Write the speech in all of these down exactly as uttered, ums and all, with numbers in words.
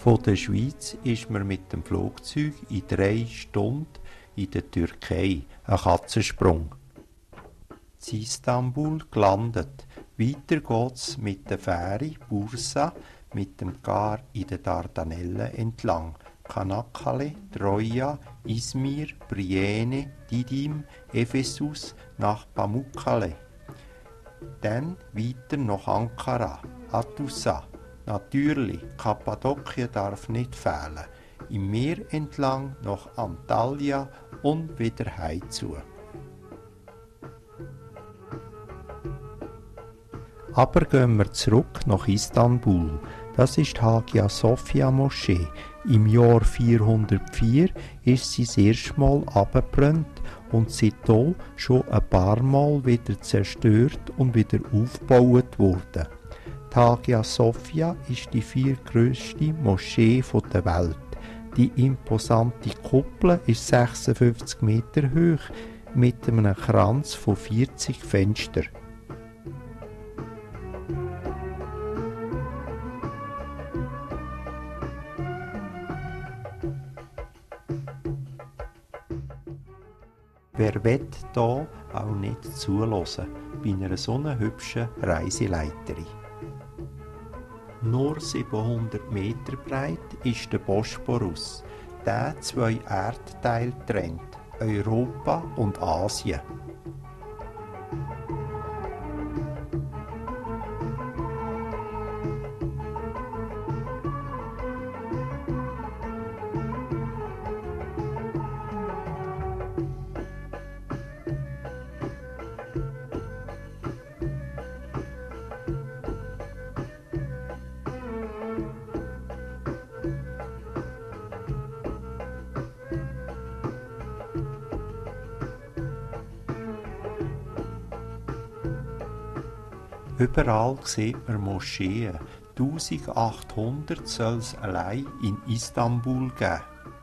Von der Schweiz ist man mit dem Flugzeug in drei Stunden in der Türkei, ein Katzensprung. In Istanbul gelandet. Weiter geht's mit der Fähre Bursa mit dem Gar in den Dardanellen entlang. Çanakkale, Troja, Izmir, Priene, Didim, Ephesus nach Pamukkale. Dann weiter nach Ankara, Hattusa. Natürlich, Kappadokien darf nicht fehlen. Im Meer entlang nach Antalya und wieder heimzu. Aber gehen wir zurück nach Istanbul. Das ist die Hagia Sophia Moschee. Im Jahr vierhundertvier ist sie das erste Mal abgebrannt und seitdem schon ein paar Mal wieder zerstört und wieder aufgebaut worden. Die Hagia Sophia ist die viertgrösste Moschee der Welt. Die imposante Kuppel ist sechsundfünfzig Meter hoch mit einem Kranz von vierzig Fenstern. Wer will da auch nicht zuhören bei einer so hübschen Reiseleiterin? Nur siebenhundert Meter breit ist der Bosporus, der zwei Erdteile trennt, Europa und Asien. Überall sieht man Moscheen. eintausendachthundert soll es allein in Istanbul geben.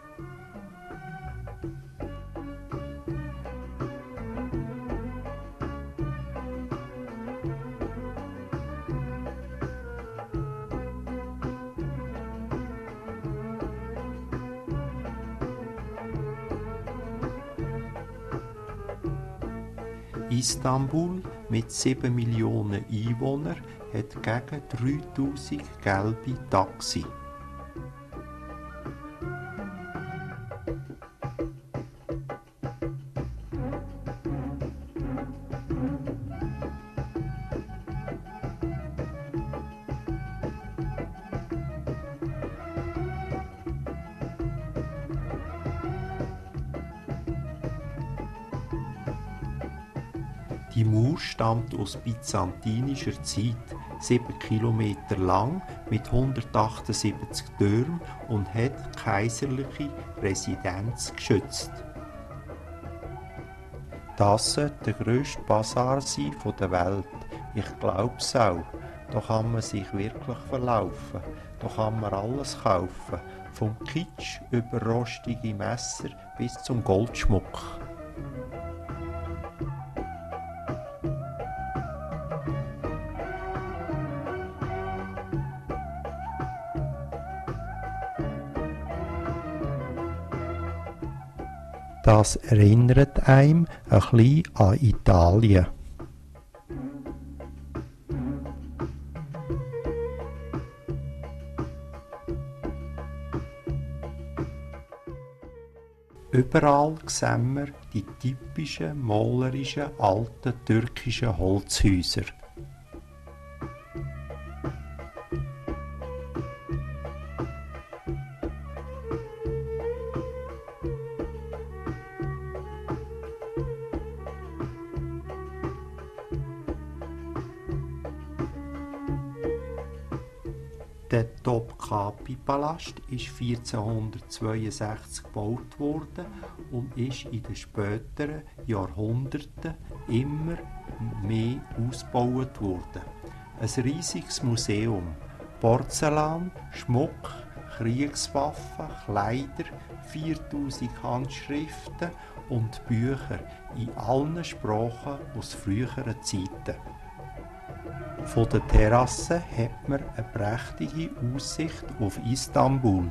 Istanbul mit sieben Millionen Einwohnern hat gegen dreitausend gelbe Taxi. Die Mauer stammt aus byzantinischer Zeit, sieben Kilometer lang, mit hundertachtundsiebzig Türmen und hat kaiserliche Residenz geschützt. Das sollte der grösste Basar sein der Welt. Ich glaub's auch. Da kann man sich wirklich verlaufen. Da kann man alles kaufen. Vom Kitsch über rostige Messer bis zum Goldschmuck. Das erinnert einem ein bisschen an Italien. Überall sehen wir die typischen malerischen alten türkischen Holzhäuser. Der Topkapi-Palast ist vierzehnhundertzweiundsechzig gebaut worden und ist in den späteren Jahrhunderten immer mehr ausgebaut worden. Ein riesiges Museum, Porzellan, Schmuck, Kriegswaffen, Kleider, viertausend Handschriften und Bücher in allen Sprachen aus früheren Zeiten. Von der Terrasse hat man eine prächtige Aussicht auf Istanbul.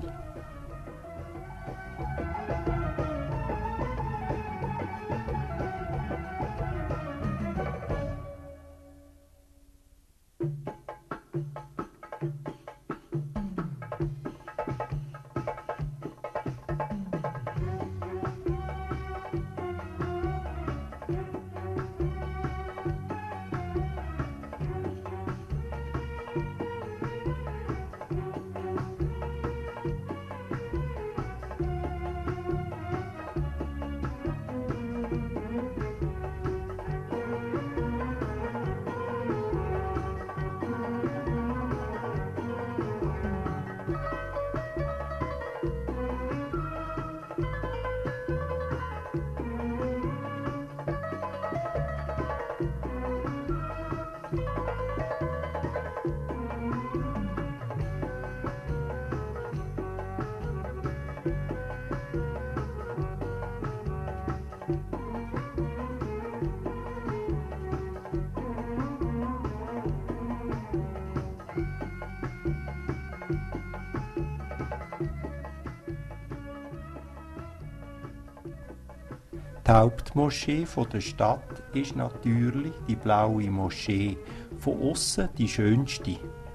Die Hauptmoschee der Stadt ist natürlich die Blaue Moschee, von aussen die schönste.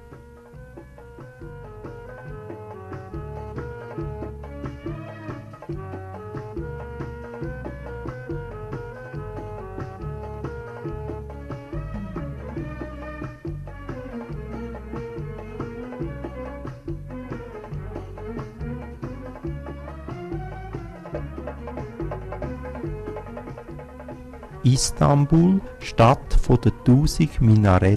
Istanbul, Stadt von den tausend Minarett.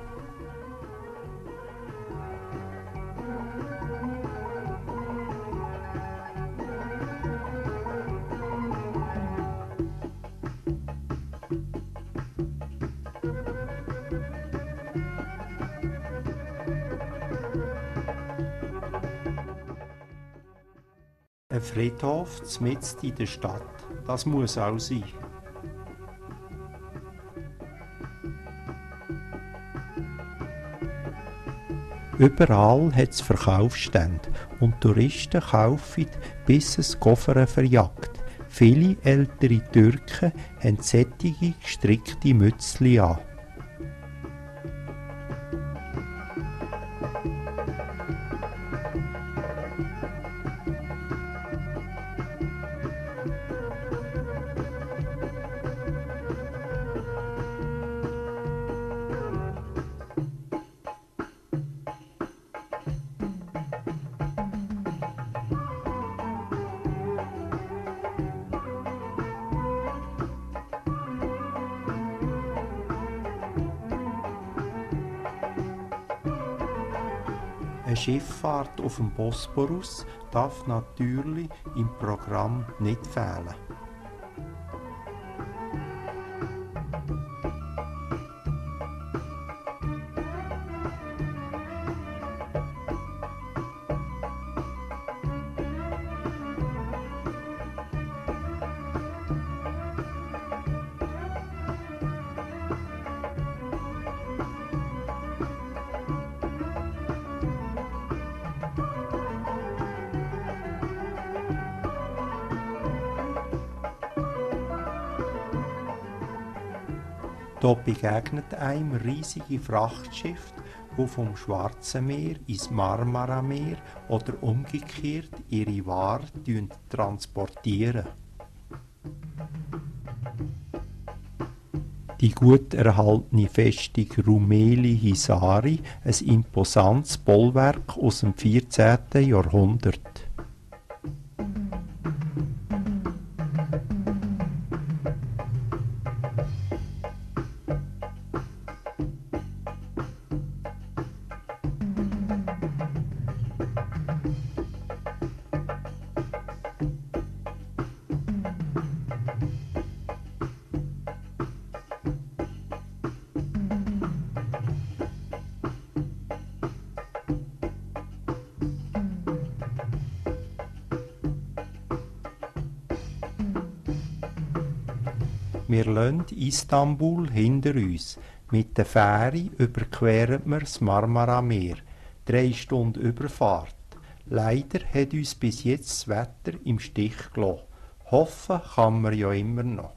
Ein Friedhof mitten in der Stadt, das muss auch sein. Überall hat es Verkaufsstände und Touristen kaufen, bis es Koffer verjagt. Viele ältere Türken haben solche gestrickte Mützli an. Eine Schifffahrt auf dem Bosporus darf natürlich im Programm nicht fehlen. Hier begegnet einem riesige Frachtschiffe, die vom Schwarzen Meer ins Marmarameer oder umgekehrt ihre Ware transportieren. Die gut erhaltene Festung Rumeli Hisari, ein imposantes Bollwerk aus dem vierzehnten Jahrhundert. Wir lassen Istanbul hinter uns. Mit der Fähre überqueren wir das Marmarameer. Drei Stunden Überfahrt. Leider hat uns bis jetzt das Wetter im Stich gelassen. Hoffen kann man ja immer noch.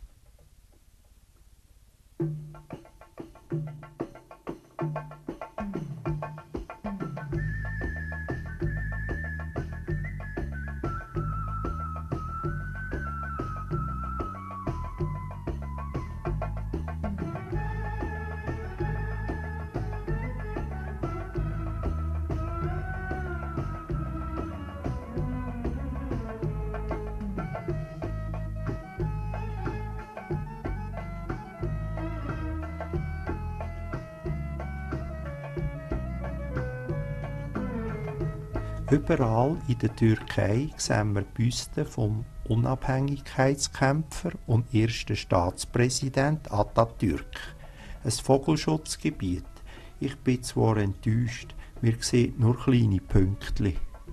Überall in der Türkei sehen wir Büsten vom Unabhängigkeitskämpfer und ersten Staatspräsident Atatürk. Ein Vogelschutzgebiet. Ich bin zwar enttäuscht, wir sehen nur kleine Pünktchen.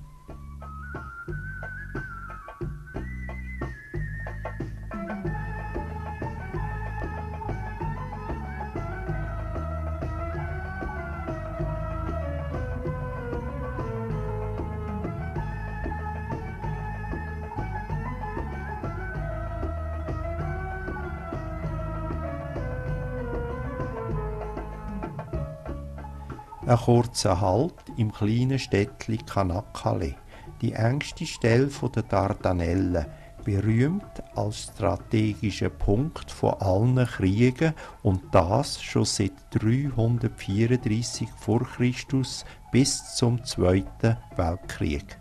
Ein kurzer Halt im kleinen Städtli Çanakkale, die engste Stelle der Dardanellen, berühmt als strategischer Punkt von allen Kriegen und das schon seit dreihundertvierunddreissig vor Christus bis zum Zweiten Weltkrieg.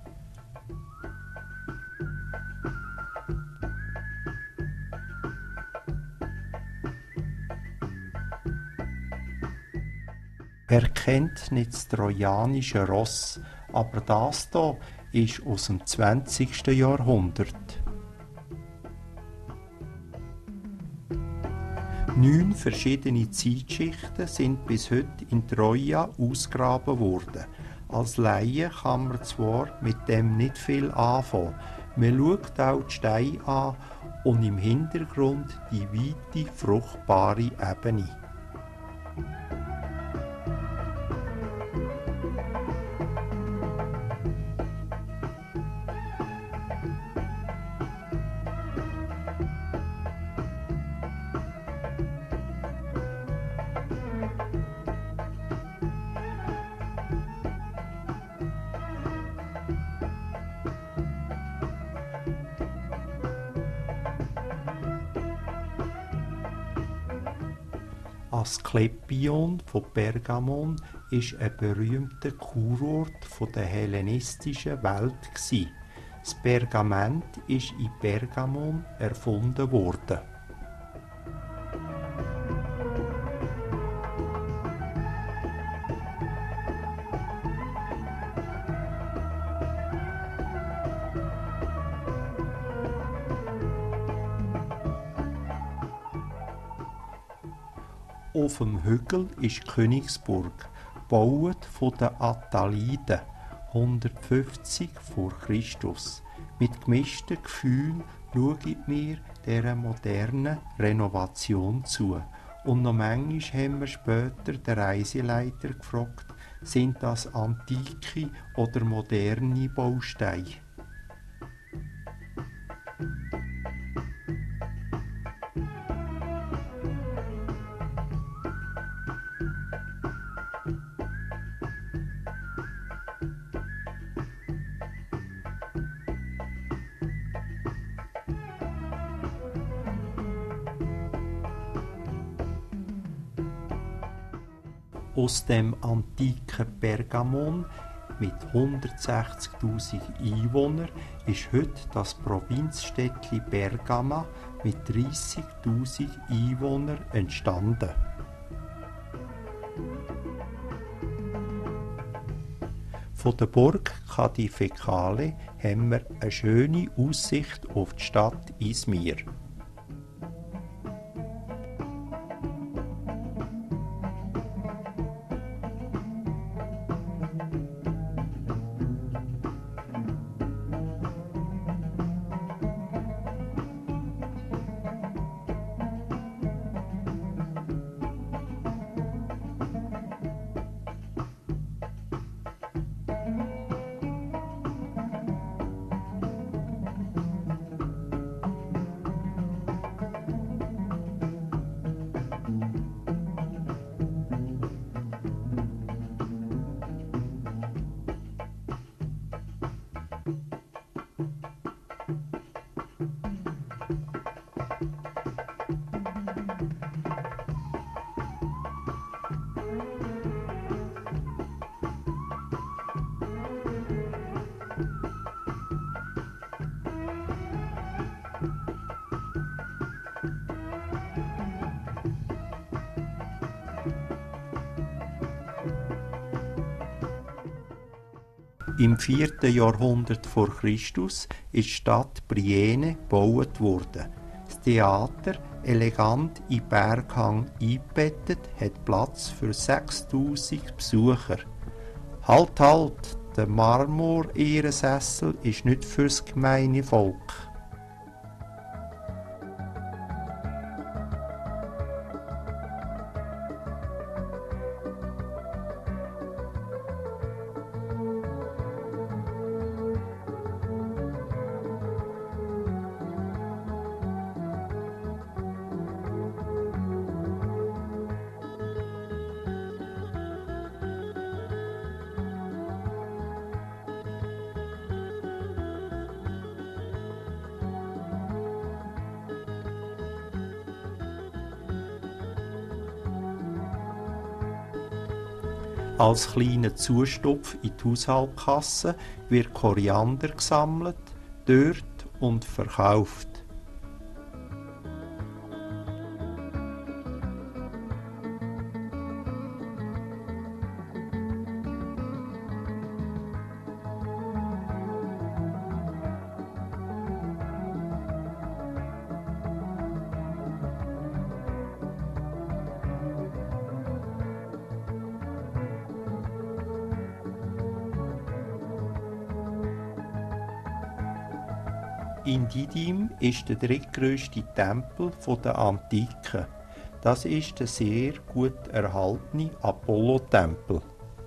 Wer kennt nicht das trojanische Ross, aber das hier ist aus dem zwanzigsten Jahrhundert. Neun verschiedene Zeitschichten sind bis heute in Troja ausgegraben worden. Als Laie kann man zwar mit dem nicht viel anfangen. Man schaut auch die Steine an und im Hintergrund die weite, fruchtbare Ebene. Asklepion von Pergamon war ein berühmter Kurort der hellenistischen Welt. Das Pergament ist in Pergamon erfunden worden. Auf dem Hügel ist Königsburg, gebaut von den Attaliden, hundertfünfzig vor Christus. Mit gemischten Gefühlen schaue ich mir dieser modernen Renovation zu. Und noch manchmal haben wir später den Reiseleiter gefragt, sind das antike oder moderne Bausteine? Aus dem antiken Pergamon mit hundertsechzigtausend Einwohnern ist heute das Provinzstädtchen Bergama mit dreissigtausend Einwohnern entstanden. Von der Burg Kadifekale haben wir eine schöne Aussicht auf die Stadt Izmir. Im vierten Jahrhundert vor Christus ist die Stadt Brienne gebaut worden. Das Theater, elegant in Berghang eingebettet, hat Platz für sechstausend Besucher. Halt, halt! Der Marmor-Ehrensessel ist nicht fürs gemeine Volk. Als kleiner Zustopf in die Haushaltskasse wird Koriander gesammelt, dort und verkauft. In Didim ist der drittgrösste Tempel der Antike. Das ist der sehr gut erhaltene Apollo-Tempel.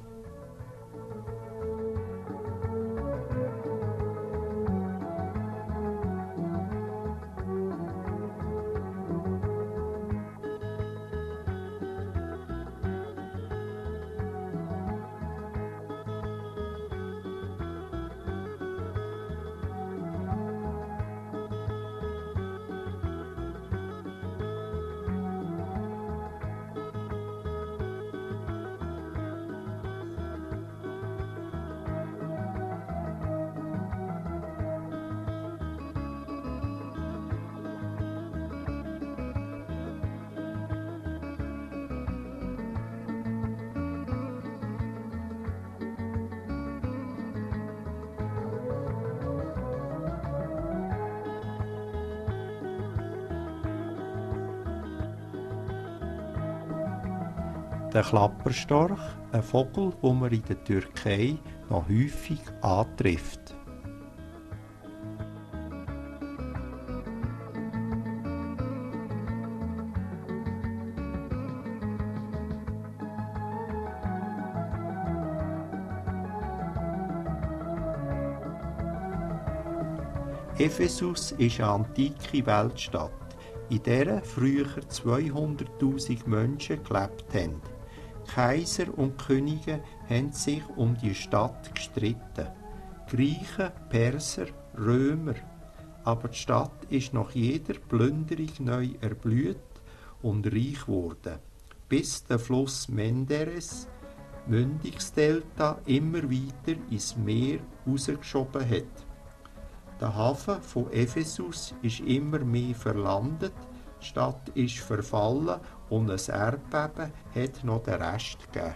Der Klapperstorch, ein Vogel, den man in der Türkei noch häufig antrifft. Ephesus ist eine antike Weltstadt, in der früher zweihunderttausend Menschen gelebt haben. Kaiser und Könige haben sich um die Stadt gestritten. Griechen, Perser, Römer. Aber die Stadt ist nach jeder Plünderung neu erblüht und reich geworden, bis der Fluss Menderes Mündungsdelta immer weiter ins Meer rausgeschoben hat. Der Hafen von Ephesus ist immer mehr verlandet, die Stadt ist verfallen und ein Erdbeben hat noch den Rest gegeben.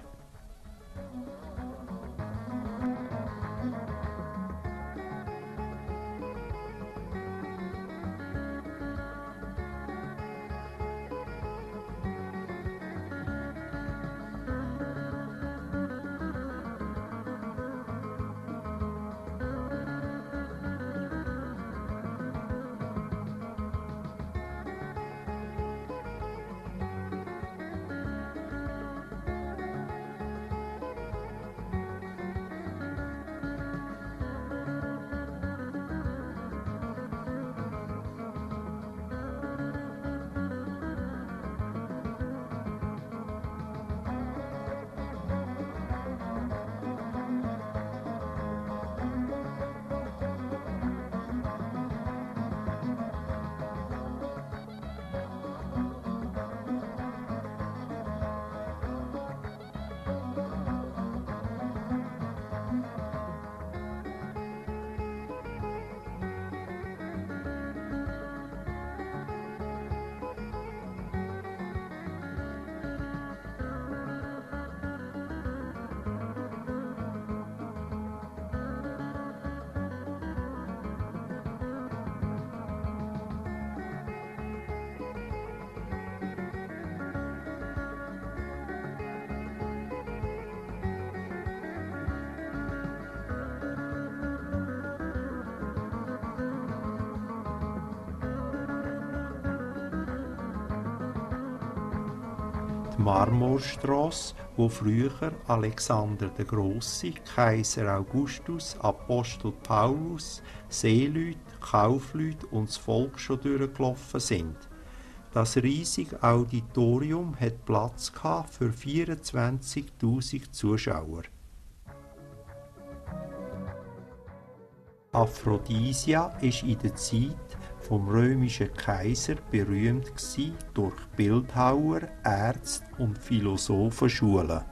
Marmorstrasse, wo früher Alexander der Grosse, Kaiser Augustus, Apostel Paulus, Seeleute, Kaufleute und das Volk schon durchgelaufen sind. Das riesige Auditorium hat Platz gehabt für vierundzwanzigtausend Zuschauer. Aphrodisia ist in der Zeit vom römischen Kaiser berühmt gsi durch Bildhauer, Ärzte und Philosophenschulen.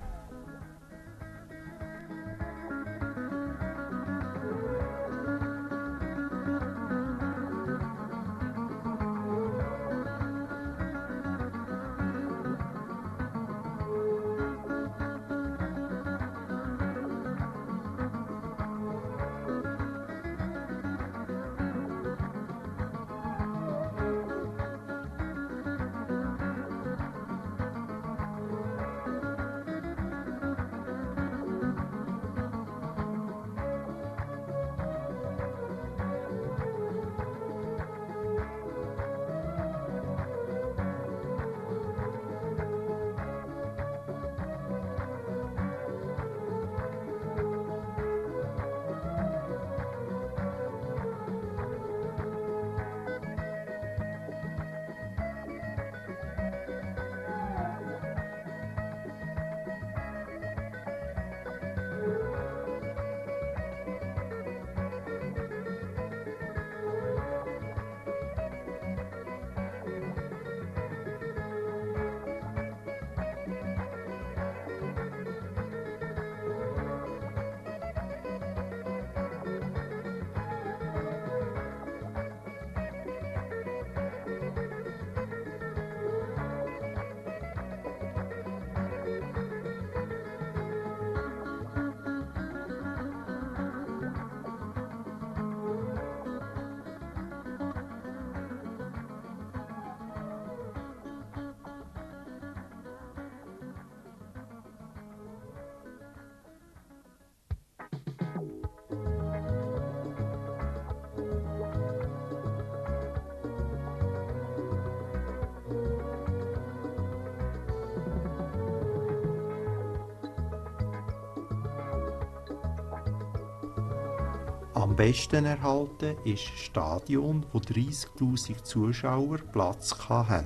Am besten erhalten ist das Stadion, wo dreissigtausend Zuschauer Platz hatten.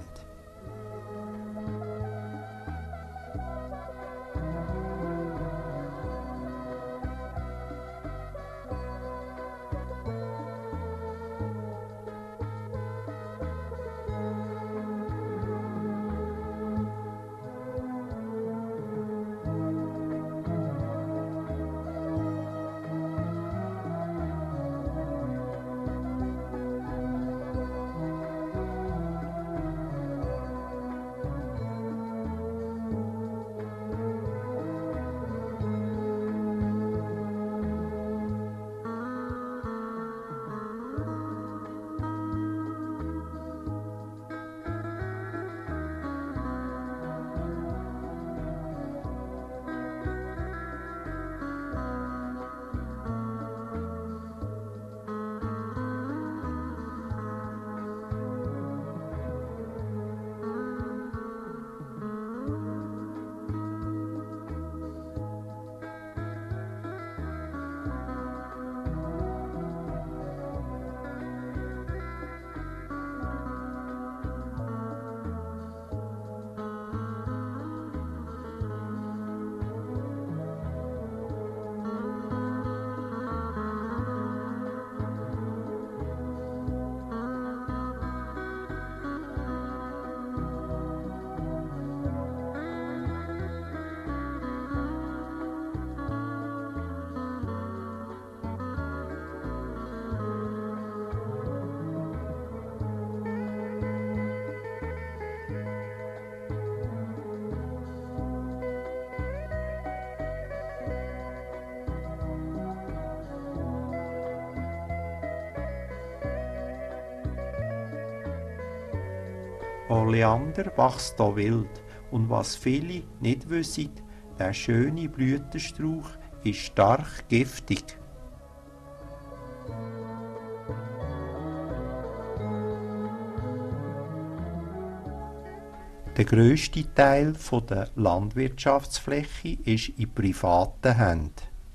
Oleander wächst hier wild, und was viele nicht wissen, der schöne Blütenstrauch ist stark giftig. Der grösste Teil der Landwirtschaftsfläche ist in privaten Händen.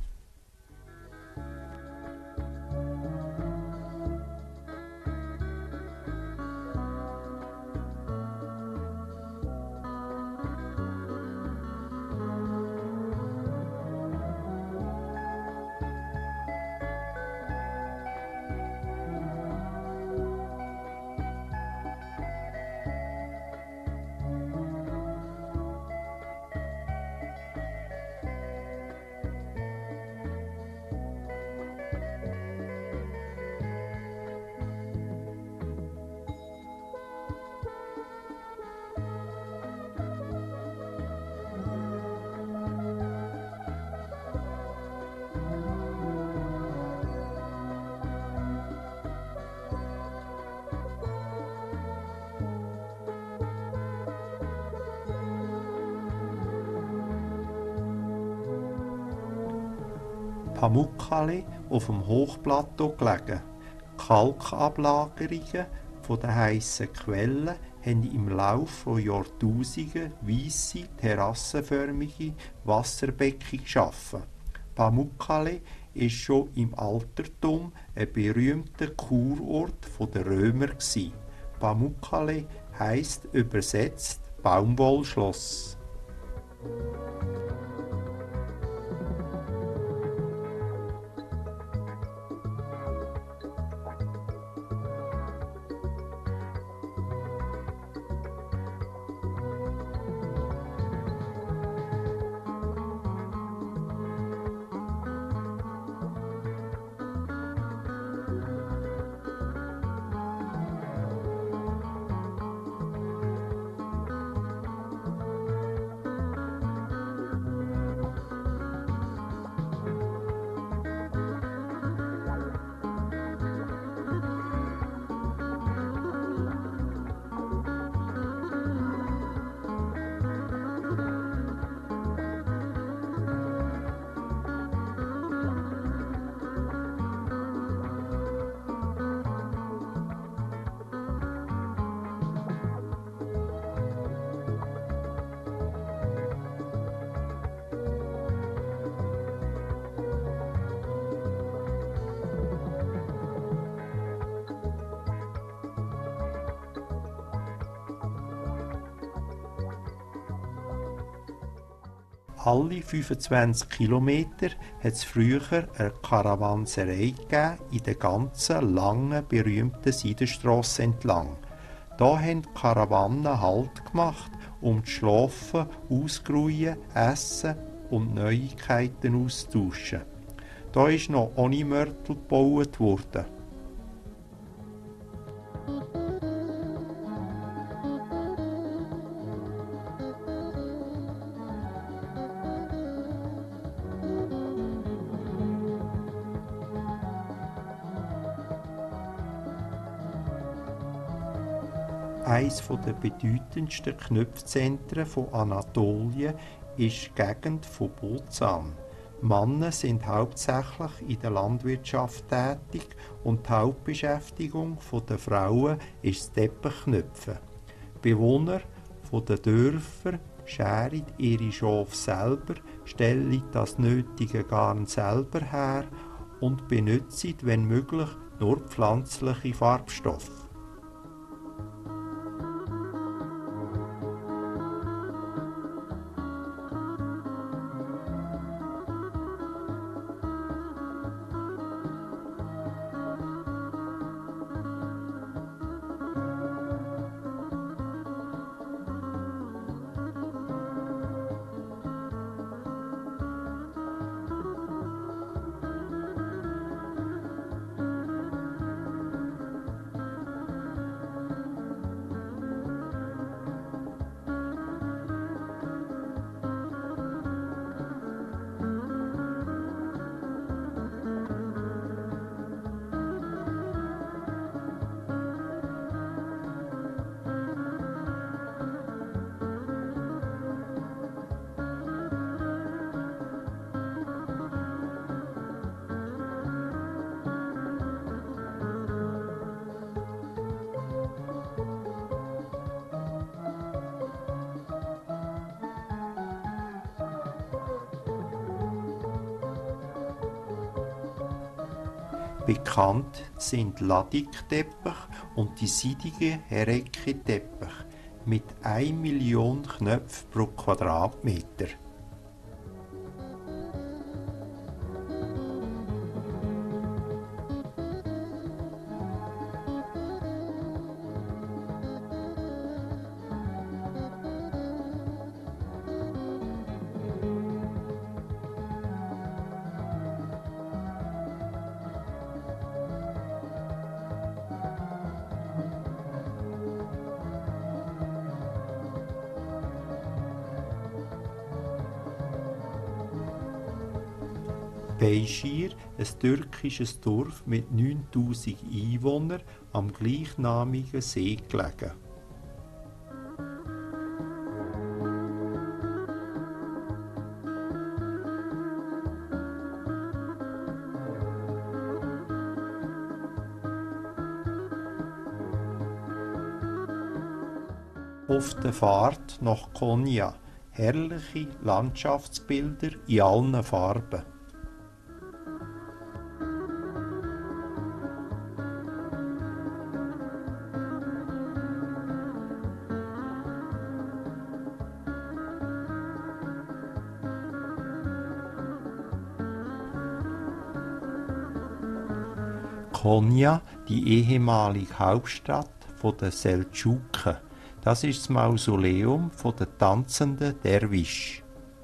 Pamukkale auf dem Hochplateau gelegen. Kalkablagerungen von den heissen Quellen haben im Laufe von Jahrtausenden weisse, terrassenförmige Wasserbecken geschaffen. Pamukkale war schon im Altertum ein berühmter Kurort der Römer gewesen. Pamukkale heisst übersetzt Baumwollschloss. Alle fünfundzwanzig Kilometer hat es früher eine Karawanserei gegeben in der ganzen langen, berühmten Seidenstrasse entlang. Da haben die Karawanen Halt gemacht, um zu schlafen, auszuruhen, essen und Neuigkeiten auszutauschen. Da ist noch ohne Mörtel gebaut worden. Eines der bedeutendsten Knüpfzentren von Anatolien ist die Gegend von Bozan. Männer sind hauptsächlich in der Landwirtschaft tätig und die Hauptbeschäftigung der Frauen ist das Teppichknüpfen. Die Bewohner der Dörfer scheren ihre Schafe selber, stellen das nötige Garn selber her und benutzen, wenn möglich, nur pflanzliche Farbstoffe. Bekannt sind Ladik-Teppich und die seidige Hereki-Teppich mit einer Million Knöpfen pro Quadratmeter. Beyşehir, ein türkisches Dorf mit neuntausend Einwohnern am gleichnamigen See gelegen. Auf der Fahrt nach Konya herrliche Landschaftsbilder in allen Farben. Konya, die ehemalige Hauptstadt der Seldschuken. Das ist das Mausoleum der tanzenden Derwisch.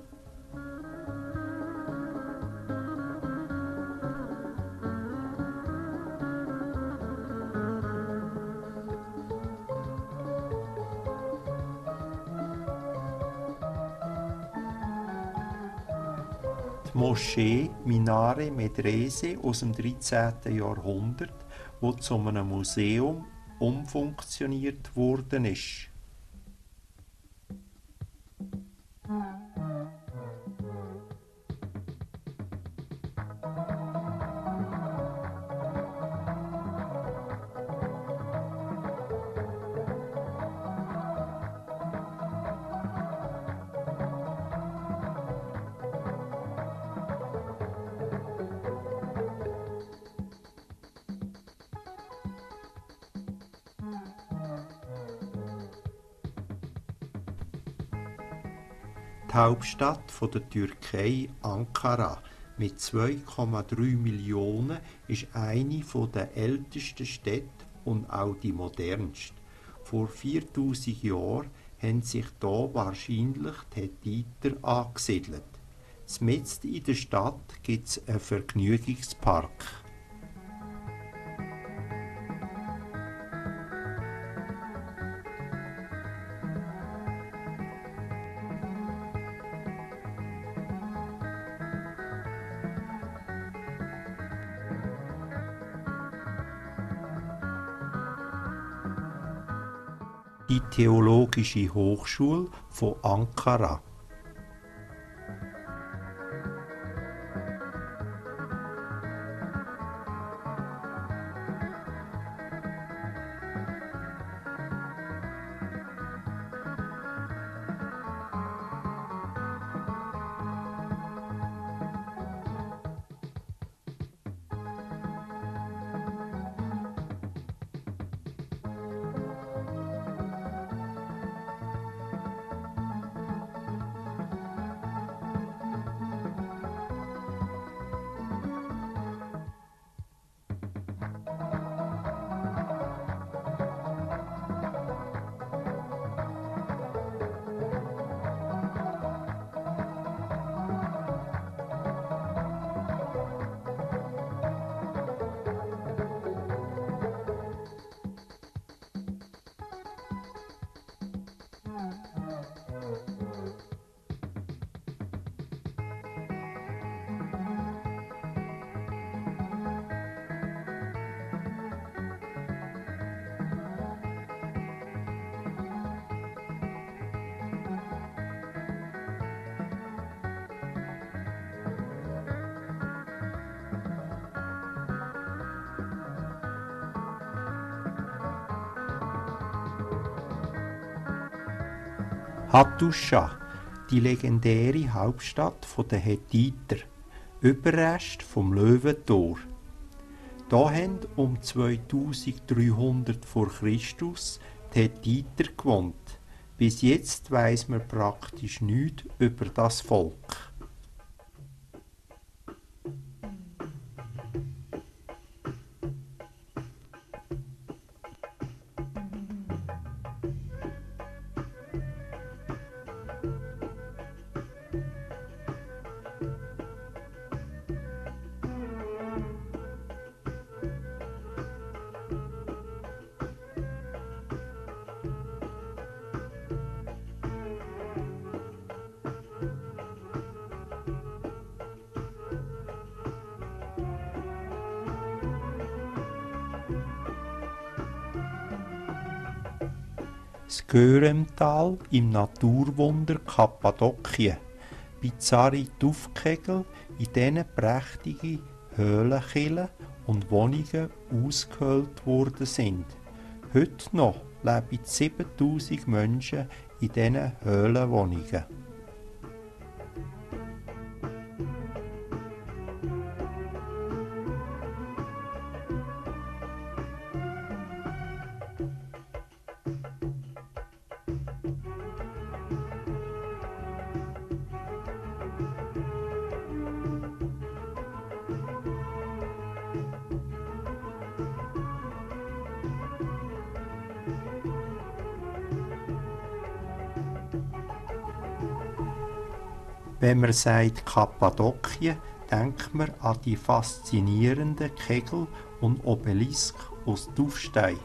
Die Moschee Minare Medrese aus dem dreizehnten Jahrhundert, wo zu einem Museum umfunktioniert worden ist. Die Hauptstadt der Türkei, Ankara, mit zwei Komma drei Millionen, ist eine der ältesten Städte und auch die modernste. Vor viertausend Jahren haben sich hier wahrscheinlich die Hethiter angesiedelt. Mitten in der Stadt gibt es einen Vergnügungspark. Die Theologische Hochschule von Ankara. Hattusha, die legendäre Hauptstadt der Hethiter, Überrest vom Löwentor. Da haben um zweitausenddreihundert vor Christus die Hethiter gewohnt. Bis jetzt weiss man praktisch nichts über das Volk. Das Göremtal im Naturwunder Kappadokien. Bizarre Tuffkegel, in denen prächtige Höhlenkillen und Wohnungen ausgehöhlt worden sind. Heute noch leben siebentausend Menschen in diesen Höhlenwohnungen. Wenn man sagt Kappadokien, denkt man an die faszinierenden Kegel und Obelisk aus Tuffstein.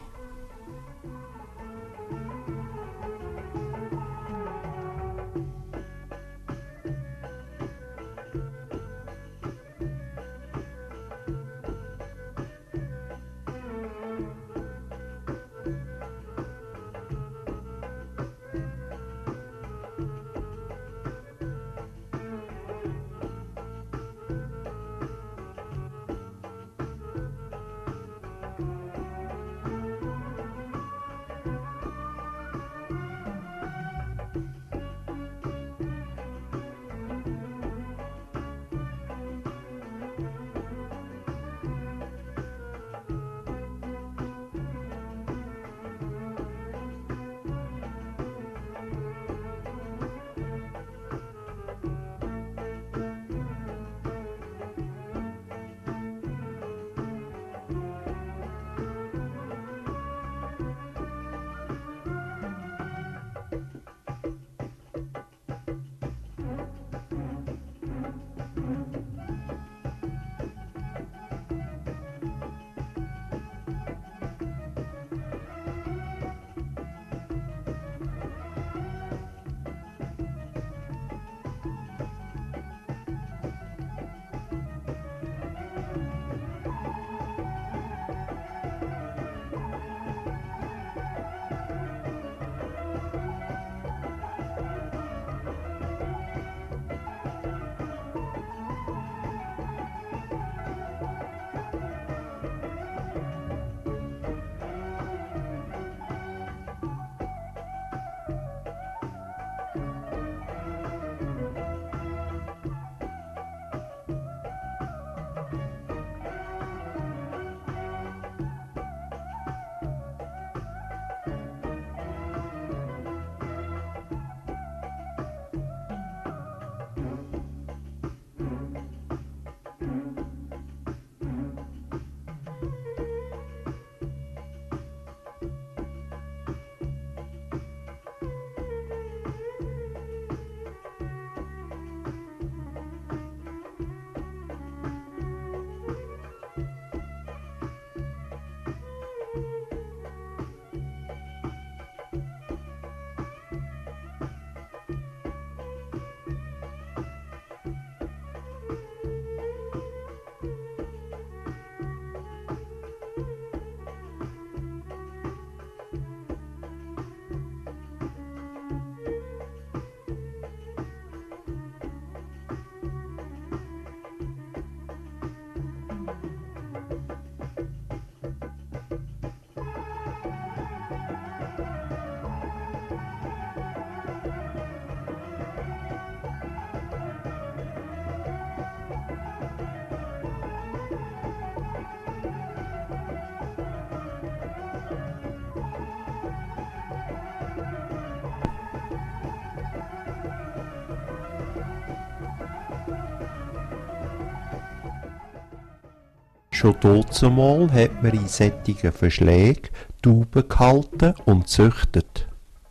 Schon dazumal hat man in solchen Verschlägen Tauben gehalten und gezüchtet.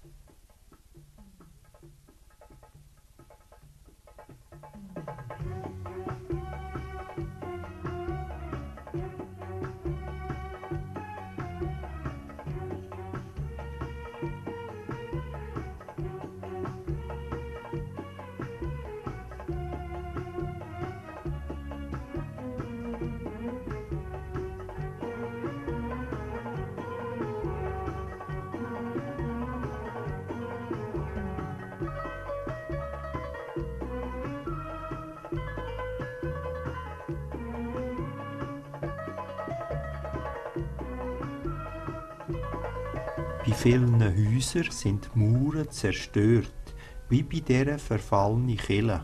Bei vielen Häusern sind die Mauern zerstört, wie bei dieser verfallenen Kirche.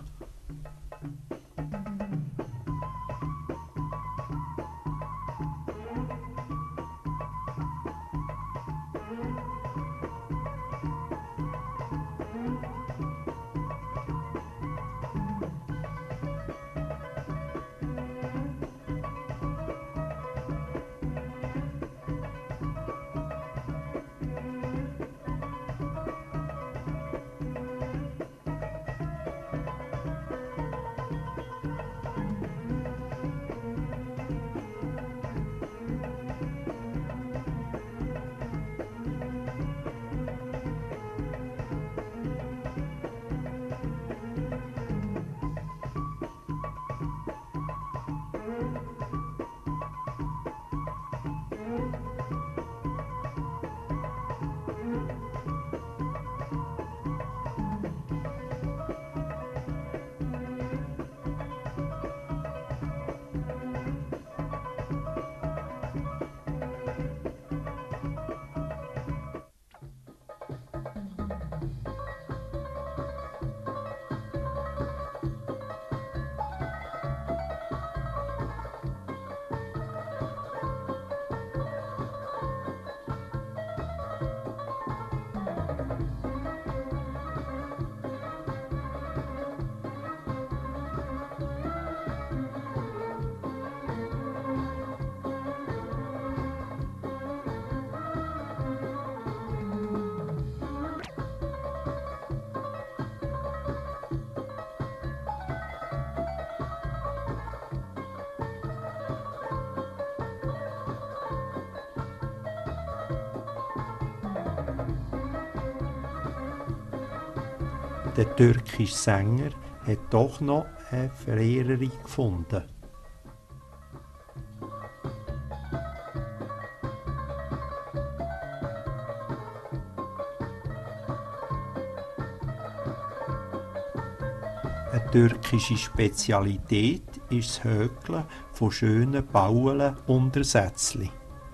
Der türkische Sänger hat doch noch eine Verehrerin gefunden. Eine türkische Spezialität ist das Häkeln von schönen Bauen-Untersätzchen.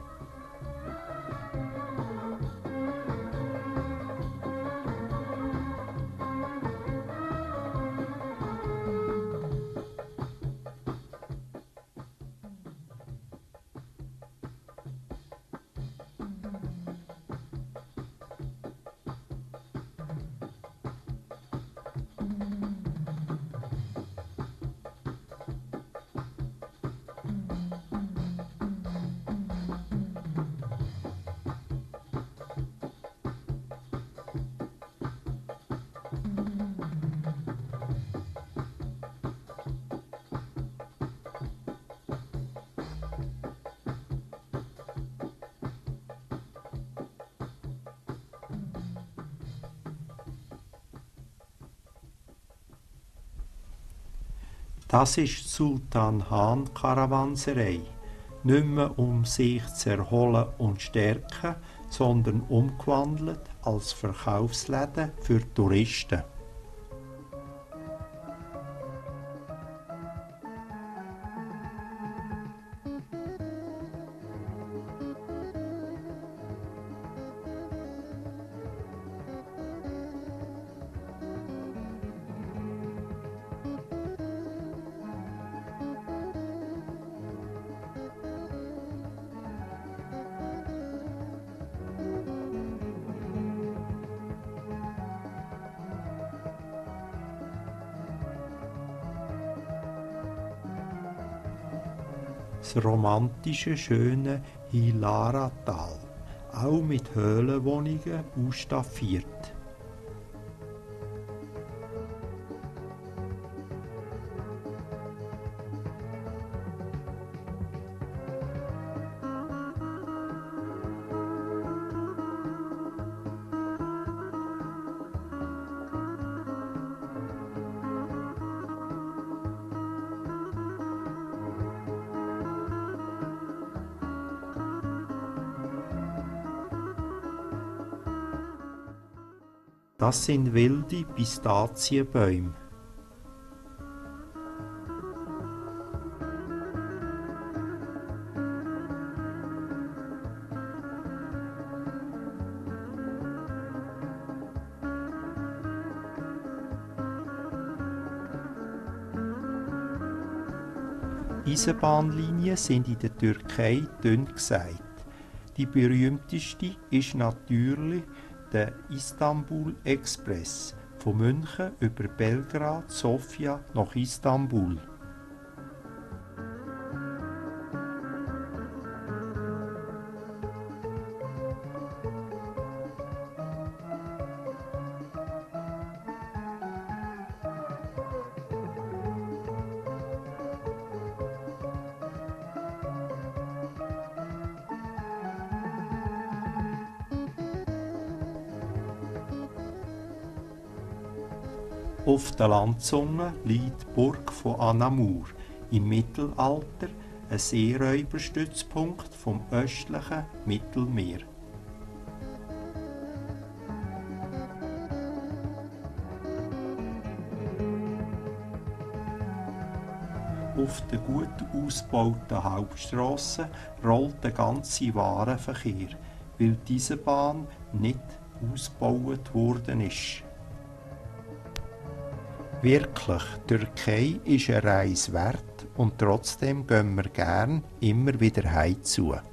Das ist die Sultan-Hahn-Karawanserei. Nicht mehr um sich zu erholen und stärken, sondern umgewandelt als Verkaufsläden für Touristen. das romantische, schöne Hilaratal, auch mit Höhlenwohnungen ausstaffiert. Das sind wilde Pistazienbäume. Eisenbahnlinien sind in der Türkei dünn gesät. Die berühmteste ist natürlich der Istanbul-Express von München über Belgrad, Sofia nach Istanbul. Auf der Landzunge liegt die Burg von Anamur, im Mittelalter ein Seeräuberstützpunkt vom östlichen Mittelmeer. Auf der gut ausgebauten Hauptstrasse rollt der ganze Warenverkehr, weil diese Bahn nicht ausgebaut worden ist. Wirklich, Türkei ist eine Reise wert und trotzdem gehen wir gern immer wieder heim zu.